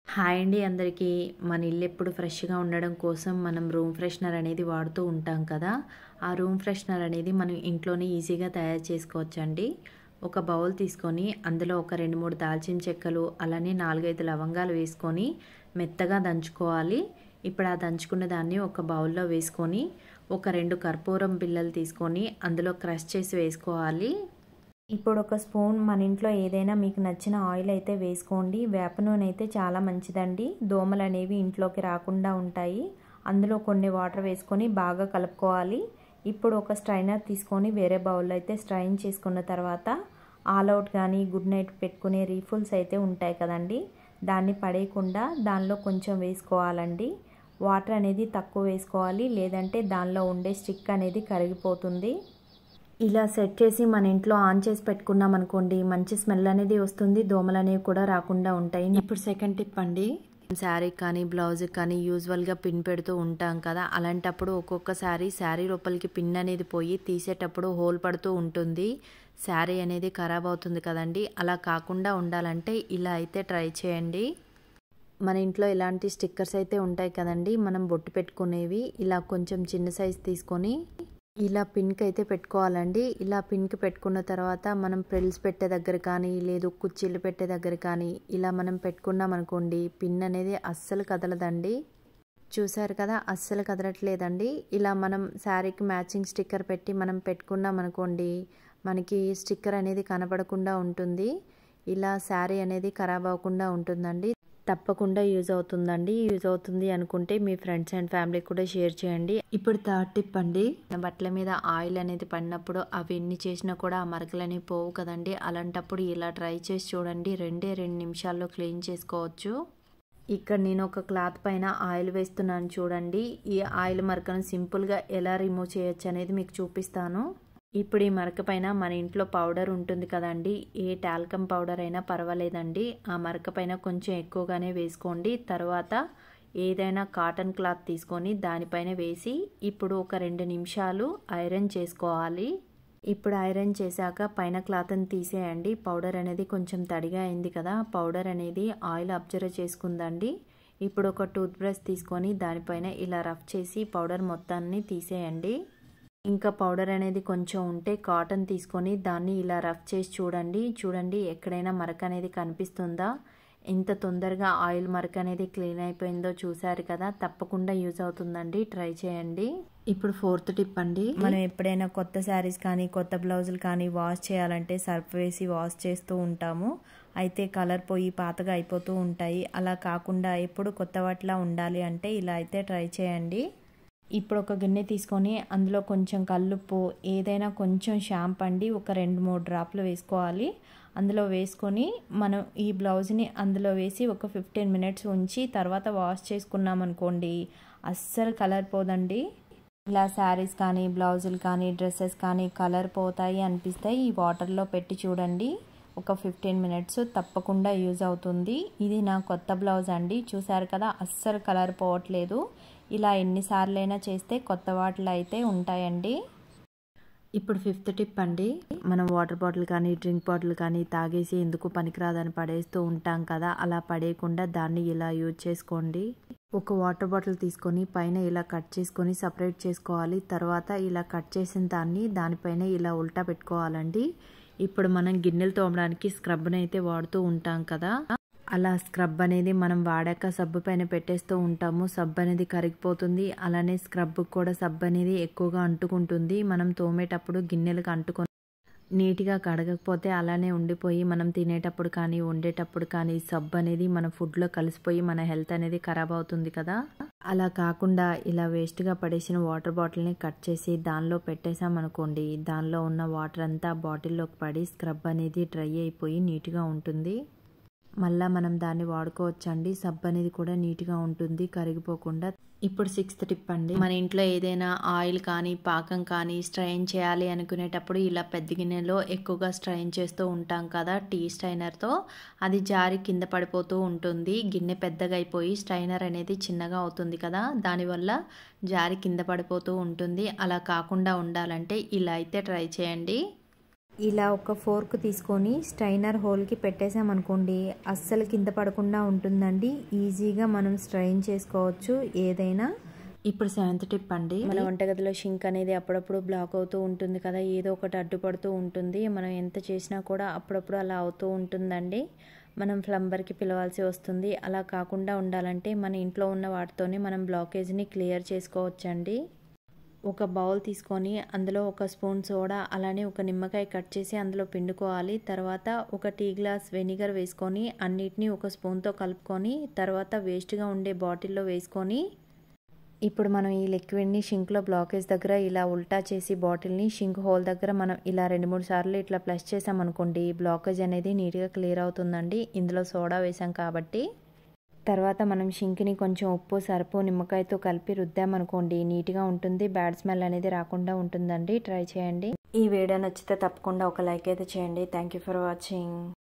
Hi అండి అందరికీ. మన ఇల్లు ఎప్పుడు ఫ్రెష్గా ఉండడం కోసం మనం రూమ్ ఫ్రెషనర్ అనేది వాడుతూ ఉంటాం కదా. ఆ రూమ్ ఫ్రెషనర్ అనేది మనం ఇంట్లోనే ఈజీగా తయారు చేసుకోవచ్చండి. ఒక బౌల్ తీసుకొని అందులో ఒక 2-3 దాల్చిన చెక్కలు అలానే 4-5 లవంగాలు వేసుకొని మెత్తగా దంచుకోవాలి. ఇప్పుడు ఆ దంచుకున్న దాన్ని ఒక బౌల్లో వేసుకొని ఒక 2 కర్పూరం బిళ్ళలు తీసుకొని అందులో క్రష్ చేసి వేసుకోవాలి. ఇప్పుడు ఒక స్పూన్ మన ఇంట్లో ఏదైనా మీకు నచ్చిన ఆయిల్ అయితే వేసుకోండి. వేప నూనె అయితే చాలా మంచిదండి. దోమలు అనేవి ఇంట్లోకి రాకుండా ఉంటాయి. అందులో కొన్ని వాటర్ వేసుకొని బాగా కలుపుకోవాలి. ఇప్పుడు ఒక స్ట్రైనర్ తీసుకొని వేరే బౌల్లో అయితే స్ట్రైన్ చేసుకున్న తర్వాత ఆల్ అవుట్ కానీ గుడ్ నైట్ పెట్టుకునే రీఫుల్స్ అయితే ఉంటాయి కదండి, దాన్ని పడేయకుండా దానిలో కొంచెం వేసుకోవాలండి. వాటర్ అనేది తక్కువ వేసుకోవాలి, లేదంటే దానిలో ఉండే స్టిక్ అనేది కరిగిపోతుంది. ఇలా సెట్ చేసి మన ఇంట్లో ఆన్ చేసి పెట్టుకున్నాం అనుకోండి, మంచి స్మెల్ అనేది వస్తుంది, దోమలు అనేవి కూడా రాకుండా ఉంటాయి. ఇప్పుడు సెకండ్ టిప్ అండి. శారీ కానీ బ్లౌజ్ కానీ యూజువల్గా పిన్ పెడుతూ ఉంటాం కదా, అలాంటప్పుడు ఒక్కొక్కసారి శారీ లోపలికి పిన్ అనేది పోయి తీసేటప్పుడు హోల్ పడుతూ ఉంటుంది, శారీ అనేది ఖరాబ్ అవుతుంది కదండి. అలా కాకుండా ఉండాలంటే ఇలా అయితే ట్రై చేయండి. మన ఇంట్లో ఇలాంటి స్టిక్కర్స్ అయితే ఉంటాయి కదండి, మనం బొట్టు పెట్టుకునేవి. ఇలా కొంచెం చిన్న సైజ్ తీసుకొని ఇలా పిన్కి అయితే పెట్టుకోవాలండి. ఇలా పిన్కి పెట్టుకున్న తర్వాత మనం ప్రిల్స్ పెట్టే దగ్గర కానీ లేదు కుర్చీలు పెట్టే దగ్గర కానీ ఇలా మనం పెట్టుకున్నాం అనుకోండి, పిన్ అనేది అస్సలు కదలదండి. చూసారు కదా, అస్సలు కదలట్లేదండి. ఇలా మనం శారీకి మ్యాచింగ్ స్టిక్కర్ పెట్టి మనం పెట్టుకున్నాం అనుకోండి, మనకి స్టిక్కర్ అనేది కనపడకుండా ఉంటుంది. ఇలా శారీ అనేది ఖరాబ్ అవ్వకుండా ఉంటుందండి. తప్పకుండా యూజ్ అవుతుందండి. యూజ్ అవుతుంది అనుకుంటే మీ ఫ్రెండ్స్ అండ్ ఫ్యామిలీ కూడా షేర్ చేయండి. ఇప్పుడు థర్డ్ టిప్ అండి. బట్టల మీద ఆయిల్ అనేది పడినప్పుడు అవి ఎన్ని చేసినా కూడా ఆ మరకలు అనేవి పోవు కదండి. అలాంటప్పుడు ఇలా ట్రై చేసి చూడండి, 2 నిమిషాల్లో క్లీన్ చేసుకోవచ్చు. ఇక్కడ నేను ఒక క్లాత్ పైన ఆయిల్ వేస్తున్నాను చూడండి. ఈ ఆయిల్ మరకను సింపుల్గా ఎలా రిమూవ్ చేయొచ్చు అనేది మీకు చూపిస్తాను. ఇప్పుడు ఈ మరక పైన మన ఇంట్లో పౌడర్ ఉంటుంది కదండి, ఏ టాల్కమ్ పౌడర్ అయినా పర్వాలేదండి. ఆ మరక పైన కొంచెం ఎక్కువగానే వేసుకోండి. తర్వాత ఏదైనా కాటన్ క్లాత్ తీసుకొని దానిపైన వేసి ఇప్పుడు ఒక 2 నిమిషాలు ఐరన్ చేసుకోవాలి. ఇప్పుడు ఐరన్ చేశాక పైన క్లాత్ని తీసేయండి. పౌడర్ అనేది కొంచెం తడిగా అయింది కదా, పౌడర్ అనేది ఆయిల్ అబ్జర్వ్ చేసుకుందండి. ఇప్పుడు ఒక టూత్ బ్రష్ తీసుకొని దానిపైన ఇలా రఫ్ చేసి పౌడర్ మొత్తాన్ని తీసేయండి. ఇంకా పౌడర్ అనేది కొంచెం ఉంటే కాటన్ తీసుకొని దాన్ని ఇలా రఫ్ చేసి చూడండి ఎక్కడైనా మరక అనేది కనిపిస్తుందా. ఎంత తొందరగా ఆయిల్ మరక అనేది క్లీన్ అయిపోయిందో చూసారు కదా. తప్పకుండా యూజ్ అవుతుందండి, ట్రై చేయండి. ఇప్పుడు ఫోర్త్ టిప్ అండి. మనం ఎప్పుడైనా కొత్త శారీస్ కానీ కొత్త బ్లౌజులు కానీ వాష్ చేయాలంటే సర్ఫ్ వేసి వాష్ చేస్తూ ఉంటాము. అయితే కలర్ పోయి పాతగా అయిపోతూ ఉంటాయి. అలా కాకుండా ఎప్పుడు కొత్త వాటిలా ఉండాలి అంటే ఇలా అయితే ట్రై చేయండి. ఇప్పుడు ఒక గిన్నె తీసుకొని అందులో కొంచెం కల్లుప్పు, ఏదైనా కొంచెం షాంపూ అండి, ఒక 2-3 డ్రాప్లు వేసుకోవాలి. అందులో వేసుకొని మనం ఈ బ్లౌజ్ని అందులో వేసి ఒక 15 మినిట్స్ ఉంచి తర్వాత వాష్ చేసుకున్నాం అనుకోండి, అస్సలు కలర్ పోదండి. ఇలా శారీస్ కానీ బ్లౌజులు కానీ డ్రెస్సెస్ కానీ కలర్ పోతాయి అనిపిస్తాయి, ఈ వాటర్లో పెట్టి చూడండి. ఒక 15 మినిట్స్ తప్పకుండా యూజ్ అవుతుంది. ఇది నా కొత్త బ్లౌజ్ అండి, చూసారు కదా, అస్సలు కలర్ పోవట్లేదు. ఇలా ఎన్నిసార్లైనా చేస్తే కొత్త వాటిలో అయితే ఉంటాయండి. ఇప్పుడు ఫిఫ్త్ టిప్ అండి. మనం వాటర్ బాటిల్ కానీ డ్రింక్ బాటిల్ కానీ తాగేసి ఎందుకు పనికిరాదని పడేస్తూ ఉంటాం కదా, అలా పడేయకుండా దాన్ని ఇలా యూజ్ చేసుకోండి. ఒక వాటర్ బాటిల్ తీసుకొని పైన ఇలా కట్ చేసుకొని సపరేట్ చేసుకోవాలి. తర్వాత ఇలా కట్ చేసిన దానిపైన ఇలా ఉల్టా పెట్టుకోవాలండి. ఇప్పుడు మనం గిన్నెలు తోమడానికి స్క్రబ్ని అయితే వాడుతూ ఉంటాం కదా, అలా స్క్రబ్ అనేది మనం వాడాక సబ్బు పైన పెట్టేస్తూ ఉంటాము. సబ్బు అనేది కరిగిపోతుంది. అలానే స్క్రబ్ కూడా సబ్బు అనేది ఎక్కువగా అంటుకుంటుంది. మనం తోమేటప్పుడు గిన్నెలకు అంటుకొని నీట్గా కడగకపోతే అలానే ఉండిపోయి మనం తినేటప్పుడు కానీ వండేటప్పుడు కానీ సబ్బు అనేది మన ఫుడ్లో కలిసిపోయి మన హెల్త్ అనేది ఖరాబ్ అవుతుంది కదా. అలా కాకుండా ఇలా వేస్ట్గా పడేసిన వాటర్ బాటిల్ని కట్ చేసి దానిలో పెట్టేసామనుకోండి, దానిలో ఉన్న వాటర్ అంతా బాటిల్లోకి పడి స్క్రబ్ అనేది డ్రై అయిపోయి నీట్గా ఉంటుంది. మళ్ళీ మనం దాన్ని వాడుకోవచ్చండి. సబ్బు అనేది కూడా నీట్గా ఉంటుంది కరిగిపోకుండా. ఇప్పుడు సిక్స్త్ టిప్ అండి. మన ఇంట్లో ఏదైనా ఆయిల్ కానీ పాకం కానీ స్ట్రైన్ చేయాలి అనుకునేటప్పుడు ఇలా పెద్ద గిన్నెలో ఎక్కువగా స్ట్రైన్ చేస్తూ ఉంటాం కదా టీ స్ట్రైనర్తో, అది జారి కింద పడిపోతూ ఉంటుంది. గిన్నె పెద్దగా అయిపోయి స్ట్రైనర్ అనేది చిన్నగా అవుతుంది కదా, దానివల్ల జారి కింద పడిపోతూ ఉంటుంది. అలా కాకుండా ఉండాలంటే ఇలా అయితే ట్రై చేయండి. ఇలా ఒక ఫోర్క్ తీసుకొని స్ట్రైనర్ హోల్కి పెట్టేసామనుకోండి అస్సలు కింద పడకుండా ఉంటుందండి. ఈజీగా మనం స్ట్రైన్ చేసుకోవచ్చు ఏదైనా. ఇప్పుడు 7th టిప్ అండి. మన వంటగదిలో షింక్ అనేది అప్పుడప్పుడు బ్లాక్ అవుతూ ఉంటుంది కదా, ఏదో ఒకటి అడ్డుపడుతూ ఉంటుంది. మనం ఎంత చేసినా కూడా అప్పుడప్పుడు అలా అవుతూ ఉంటుందండి. మనం ప్లంబర్కి పిలవాల్సి వస్తుంది. అలా కాకుండా ఉండాలంటే మన ఇంట్లో ఉన్న వాటితోనే మనం బ్లాకేజ్ని క్లియర్ చేసుకోవచ్చండి. ఒక బౌల్ తీసుకొని అందులో ఒక స్పూన్ సోడా అలానే ఒక నిమ్మకాయ కట్ చేసి అందులో పిండుకోవాలి. తర్వాత ఒక టీ గ్లాస్ వెనిగర్ వేసుకొని అన్నిటినీ ఒక స్పూన్తో కలుపుకొని తర్వాత వేస్ట్గా ఉండే బాటిల్లో వేసుకొని ఇప్పుడు మనం ఈ లిక్విడ్ని షింక్లో బ్లాకేజ్ దగ్గర ఇలా ఉల్టా చేసి బాటిల్ని షింక్ హోల్ దగ్గర మనం ఇలా 2-3 సార్లు ఇట్లా ప్లస్ చేసామనుకోండి బ్లాకేజ్ అనేది నీట్గా క్లియర్ అవుతుందండి. ఇందులో సోడా వేసాం కాబట్టి. తర్వాత మనం షింక్ని కొంచెం ఉప్పు, సరుపు, నిమ్మకాయతో కలిపి రుద్దామనుకోండి నీట్గా ఉంటుంది. బ్యాడ్ స్మెల్ అనేది రాకుండా ఉంటుందండి. ట్రై చేయండి. ఈ వీడియో నచ్చితే తప్పకుండా ఒక లైక్ అయితే చేయండి. Thank you for watching.